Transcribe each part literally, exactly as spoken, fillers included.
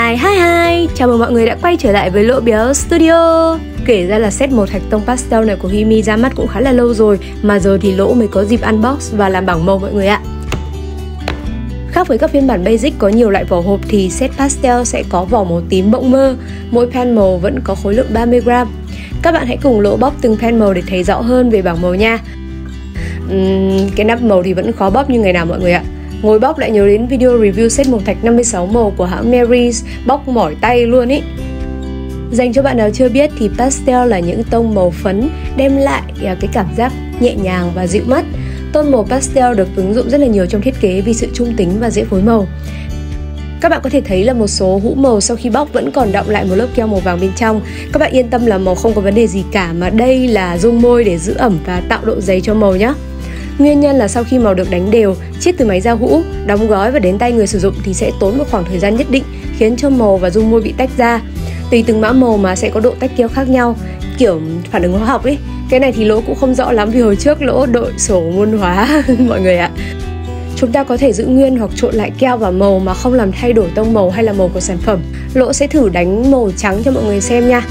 Hi hi hi, chào mừng mọi người đã quay trở lại với Lỗ Béo Studio. Kể ra là set màu thạch tông pastel này của Himi ra mắt cũng khá là lâu rồi, mà giờ thì Lỗ mới có dịp unbox và làm bảng màu mọi người ạ. Khác với các phiên bản basic có nhiều loại vỏ hộp thì set pastel sẽ có vỏ màu tím bộng mơ. Mỗi pan màu vẫn có khối lượng ba mươi gam. Các bạn hãy cùng Lỗ bóc từng pan màu để thấy rõ hơn về bảng màu nha. uhm, Cái nắp màu thì vẫn khó bóc như ngày nào mọi người ạ. Ngồi bóc lại nhớ đến video review set màu thạch năm mươi sáu màu của hãng Mary's, bóc mỏi tay luôn ý. Dành cho bạn nào chưa biết thì pastel là những tông màu phấn đem lại cái cảm giác nhẹ nhàng và dịu mắt. Tông màu pastel được ứng dụng rất là nhiều trong thiết kế vì sự trung tính và dễ phối màu. Các bạn có thể thấy là một số hũ màu sau khi bóc vẫn còn đọng lại một lớp keo màu vàng bên trong. Các bạn yên tâm là màu không có vấn đề gì cả, mà đây là dung môi để giữ ẩm và tạo độ dày cho màu nhé. Nguyên nhân là sau khi màu được đánh đều, chiết từ máy ra hũ, đóng gói và đến tay người sử dụng thì sẽ tốn một khoảng thời gian nhất định, khiến cho màu và dung môi bị tách ra. Tùy từng mã màu mà sẽ có độ tách keo khác nhau, kiểu phản ứng hóa học ấy. Cái này thì Lỗ cũng không rõ lắm vì hồi trước Lỗ đội sổ môn hóa mọi người ạ. Chúng ta có thể giữ nguyên hoặc trộn lại keo và màu mà không làm thay đổi tông màu hay là màu của sản phẩm. Lỗ sẽ thử đánh màu trắng cho mọi người xem nha.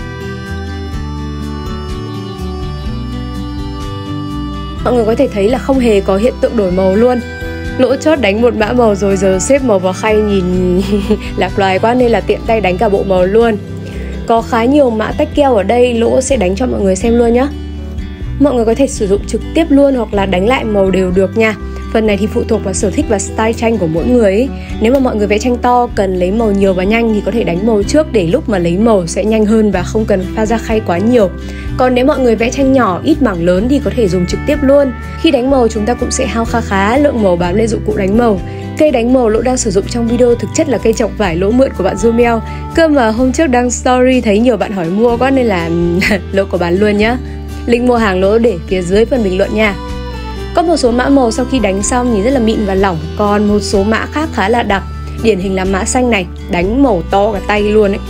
Mọi người có thể thấy là không hề có hiện tượng đổi màu luôn. Lỗ chốt đánh một mã màu rồi giờ xếp màu vào khay nhìn lạc loài quá nên là tiện tay đánh cả bộ màu luôn. Có khá nhiều mã tách keo ở đây, Lỗ sẽ đánh cho mọi người xem luôn nhé. Mọi người có thể sử dụng trực tiếp luôn hoặc là đánh lại màu đều được nha. Phần này thì phụ thuộc vào sở thích và style tranh của mỗi người ấy. Nếu mà mọi người vẽ tranh to cần lấy màu nhiều và nhanh thì có thể đánh màu trước để lúc mà lấy màu sẽ nhanh hơn và không cần pha ra khay quá nhiều. Còn nếu mọi người vẽ tranh nhỏ, ít mảng lớn thì có thể dùng trực tiếp luôn. Khi đánh màu chúng ta cũng sẽ hao khá khá lượng màu bám lên dụng cụ đánh màu. Cây đánh màu Lỗ đang sử dụng trong video thực chất là cây chọc vải Lỗ mượn của bạn Jumel. Cơ mà hôm trước đăng story thấy nhiều bạn hỏi mua quá nên là Lỗ có bán luôn nhá. Link mua hàng Lỗ để phía dưới phần bình luận nha. Có một số mã màu sau khi đánh xong nhìn rất là mịn và lỏng, còn một số mã khác khá là đặc. Điển hình là mã xanh này, đánh màu to cả tay luôn ấy.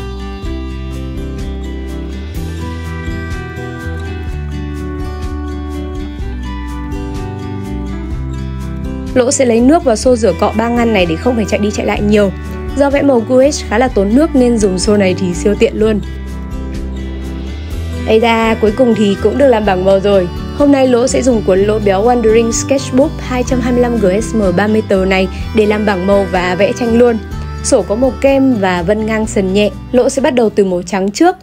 Lỗ sẽ lấy nước và xô rửa cọ ba ngăn này để không phải chạy đi chạy lại nhiều. Do vẽ màu gouache khá là tốn nước nên dùng xô này thì siêu tiện luôn. Ây da, cuối cùng thì cũng được làm bảng màu rồi. Hôm nay Lỗ sẽ dùng cuốn Lỗ Béo Wandering Sketchbook hai trăm hai mươi lăm gi ét em ba mươi tờ này để làm bảng màu và vẽ tranh luôn. Sổ có màu kem và vân ngang sần nhẹ. Lỗ sẽ bắt đầu từ màu trắng trước.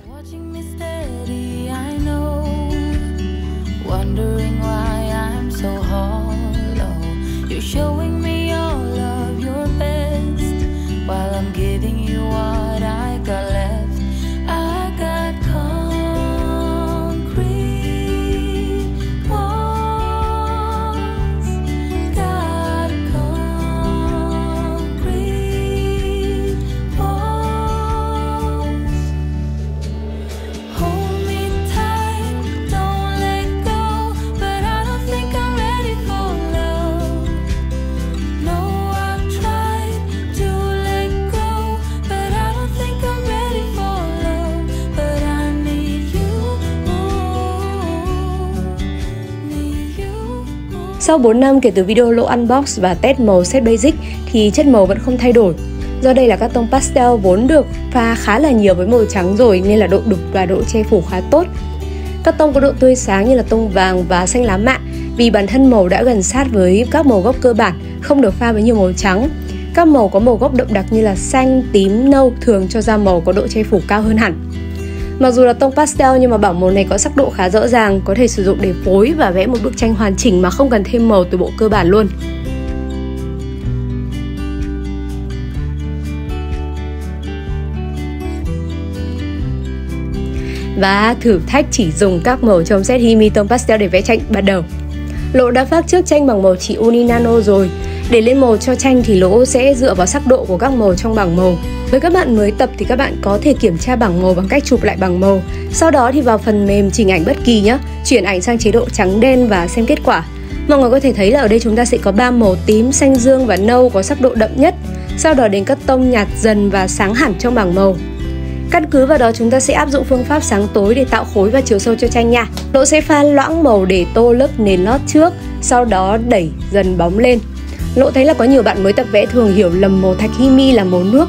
Sau bốn năm kể từ video Lỗ unbox và test màu set basic thì chất màu vẫn không thay đổi. Do đây là các tông pastel vốn được pha khá là nhiều với màu trắng rồi nên là độ đục và độ che phủ khá tốt. Các tông có độ tươi sáng như là tông vàng và xanh lá mạ vì bản thân màu đã gần sát với các màu gốc cơ bản, không được pha với nhiều màu trắng. Các màu có màu gốc đậm đặc như là xanh, tím, nâu thường cho ra màu có độ che phủ cao hơn hẳn. Mặc dù là tông pastel nhưng mà bảng màu này có sắc độ khá rõ ràng, có thể sử dụng để phối và vẽ một bức tranh hoàn chỉnh mà không cần thêm màu từ bộ cơ bản luôn. Và thử thách chỉ dùng các màu trong set Himi tông pastel để vẽ tranh bắt đầu. Lỗ đã phác trước tranh bằng màu chỉ Uni Nano rồi. Để lên màu cho tranh thì Lỗ sẽ dựa vào sắc độ của các màu trong bảng màu. Với các bạn mới tập thì các bạn có thể kiểm tra bảng màu bằng cách chụp lại bảng màu. Sau đó thì vào phần mềm chỉnh ảnh bất kỳ nhé, chuyển ảnh sang chế độ trắng đen và xem kết quả. Mọi người có thể thấy là ở đây chúng ta sẽ có ba màu tím, xanh dương và nâu có sắc độ đậm nhất. Sau đó đến các tông nhạt dần và sáng hẳn trong bảng màu. Căn cứ vào đó chúng ta sẽ áp dụng phương pháp sáng tối để tạo khối và chiều sâu cho tranh nha. Lỗ sẽ pha loãng màu để tô lớp nền lót trước, sau đó đẩy dần bóng lên. Lỗ thấy là có nhiều bạn mới tập vẽ thường hiểu lầm màu thạch Himi là màu nước.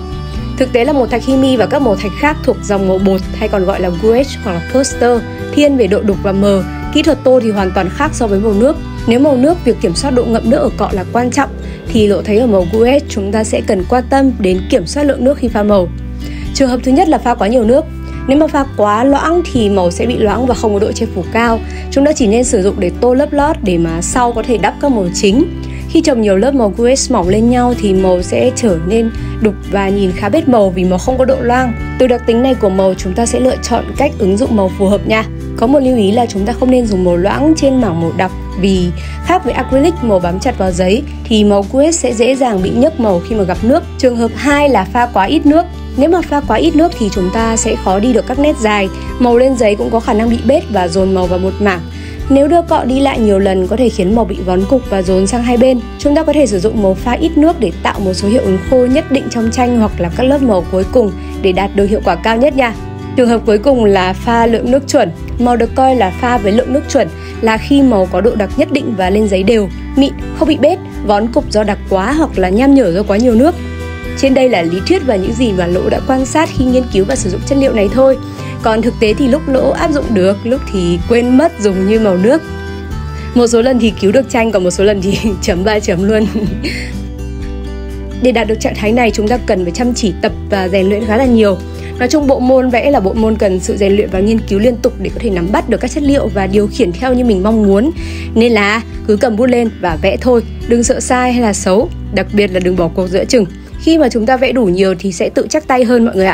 Thực tế là màu thạch Himi và các màu thạch khác thuộc dòng màu bột hay còn gọi là gouache hoặc là poster thiên về độ đục và mờ. Kỹ thuật tô thì hoàn toàn khác so với màu nước. Nếu màu nước việc kiểm soát độ ngậm nước ở cọ là quan trọng thì Lộ thấy ở màu gouache chúng ta sẽ cần quan tâm đến kiểm soát lượng nước khi pha màu. Trường hợp thứ nhất là pha quá nhiều nước. Nếu mà pha quá loãng thì màu sẽ bị loãng và không có độ che phủ cao. Chúng ta chỉ nên sử dụng để tô lớp lót để mà sau có thể đắp các màu chính. Khi chồng nhiều lớp màu gouache mỏng lên nhau thì màu sẽ trở nên đục và nhìn khá bết màu vì màu không có độ loang. Từ đặc tính này của màu chúng ta sẽ lựa chọn cách ứng dụng màu phù hợp nha. Có một lưu ý là chúng ta không nên dùng màu loãng trên mảng màu đặc vì khác với acrylic màu bám chặt vào giấy thì màu gouache sẽ dễ dàng bị nhấc màu khi mà gặp nước. Trường hợp hai là pha quá ít nước. Nếu mà pha quá ít nước thì chúng ta sẽ khó đi được các nét dài, màu lên giấy cũng có khả năng bị bết và dồn màu vào một mảng. Nếu đưa cọ đi lại nhiều lần có thể khiến màu bị vón cục và dồn sang hai bên. Chúng ta có thể sử dụng màu pha ít nước để tạo một số hiệu ứng khô nhất định trong tranh hoặc là các lớp màu cuối cùng để đạt được hiệu quả cao nhất nha. Trường hợp cuối cùng là pha lượng nước chuẩn. Màu được coi là pha với lượng nước chuẩn là khi màu có độ đặc nhất định và lên giấy đều, mịn, không bị bết, vón cục do đặc quá hoặc là nham nhở do quá nhiều nước. Trên đây là lý thuyết và những gì mà Lỗ đã quan sát khi nghiên cứu và sử dụng chất liệu này thôi. Còn thực tế thì lúc Lỗ áp dụng được, lúc thì quên mất dùng như màu nước. Một số lần thì cứu được tranh, còn một số lần thì chấm ba chấm luôn. Để đạt được trạng thái này chúng ta cần phải chăm chỉ tập và rèn luyện khá là nhiều. Nói chung bộ môn vẽ là bộ môn cần sự rèn luyện và nghiên cứu liên tục để có thể nắm bắt được các chất liệu và điều khiển theo như mình mong muốn. Nên là cứ cầm bút lên và vẽ thôi, đừng sợ sai hay là xấu, đặc biệt là đừng bỏ cuộc giữa chừng. Khi mà chúng ta vẽ đủ nhiều thì sẽ tự chắc tay hơn mọi người ạ.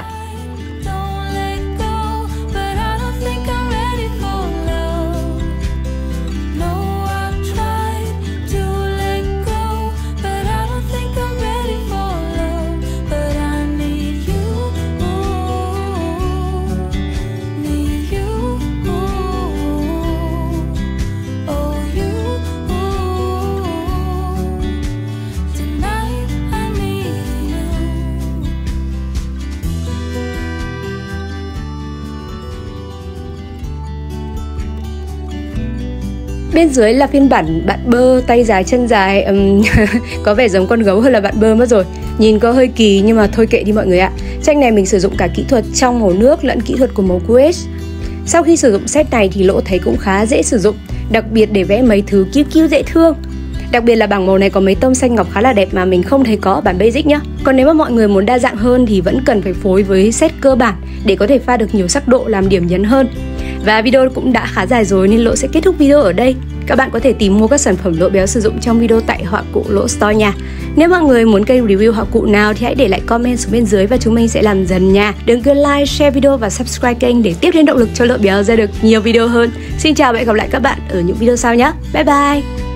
Bên dưới là phiên bản bạn bơ tay dài chân dài, um, có vẻ giống con gấu hơn là bạn bơ mất rồi. Nhìn có hơi kỳ nhưng mà thôi kệ đi mọi người ạ. Tranh này mình sử dụng cả kỹ thuật trong màu nước lẫn kỹ thuật của màu gouache. Sau khi sử dụng set này thì Lỗ thấy cũng khá dễ sử dụng, đặc biệt để vẽ mấy thứ kiu kiu dễ thương. Đặc biệt là bảng màu này có mấy tông xanh ngọc khá là đẹp mà mình không thấy có ở bản basic nhá. Còn nếu mà mọi người muốn đa dạng hơn thì vẫn cần phải phối với set cơ bản để có thể pha được nhiều sắc độ làm điểm nhấn hơn. Và video cũng đã khá dài rồi nên Lỗ sẽ kết thúc video ở đây. Các bạn có thể tìm mua các sản phẩm Lỗ Béo sử dụng trong video tại Họa Cụ Lỗ Store nha. Nếu mọi người muốn kênh review họa cụ nào thì hãy để lại comment xuống bên dưới và chúng mình sẽ làm dần nha. Đừng quên like, share video và subscribe kênh để tiếp thêm động lực cho Lỗ Béo ra được nhiều video hơn. Xin chào và hẹn gặp lại các bạn ở những video sau nhé. Bye bye!